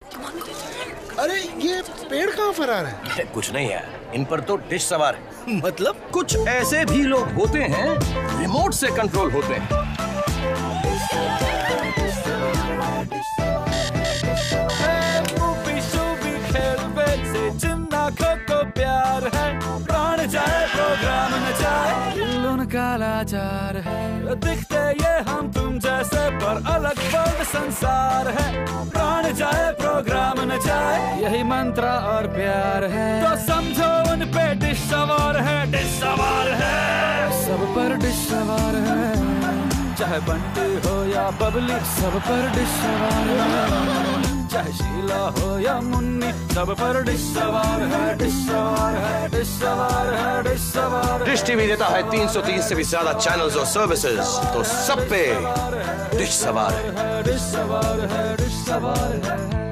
अरे ये पेड़ कहाँ फरार है? कुछ नहीं है, इन पर तो डिश सवार है। मतलब कुछ ऐसे भी लोग होते हैं रिमोट से कंट्रोल होते हैं। प्यार है प्राण जाए प्रोग्राम न जाए, दिल उनका लाचार है। दिखते ये हम तुम जैसे पर अलग वर्ल्ड संसार है। प्राण जाए प्रोग्राम न जाए, यही मंत्र और प्यार है। तो समझो उन पे डिश सवार है, डिश सवार है। सब पर डिश सवार है, चाहे बंटी हो या बबली, सब पर डिश सवार है। चाहे शीला हो या मुन्नी, सब पर डिश सवार है, डिश सवार है, डिश सवार है, डिश सवार है। डिश टीवी देता है 330 से भी ज्यादा चैनल्स और सर्विसेज, तो सब पे डिश सवार है, डिश सवार है, डिश सवार है।